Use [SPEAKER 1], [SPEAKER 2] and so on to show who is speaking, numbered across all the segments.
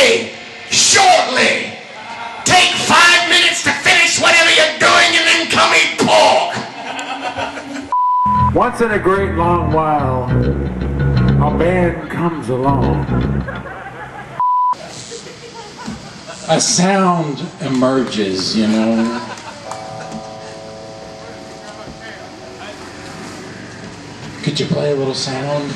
[SPEAKER 1] ready shortly. Take 5 minutes to finish whatever you're doing and then come eat pork.
[SPEAKER 2] Once in a great long while, a band comes along.
[SPEAKER 3] A sound emerges, you know. Could you play a little sound?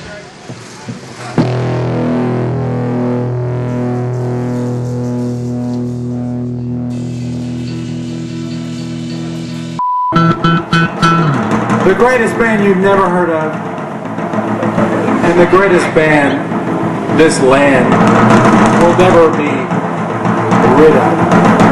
[SPEAKER 2] The greatest band you've never heard of, and the greatest band this land will never be rid of.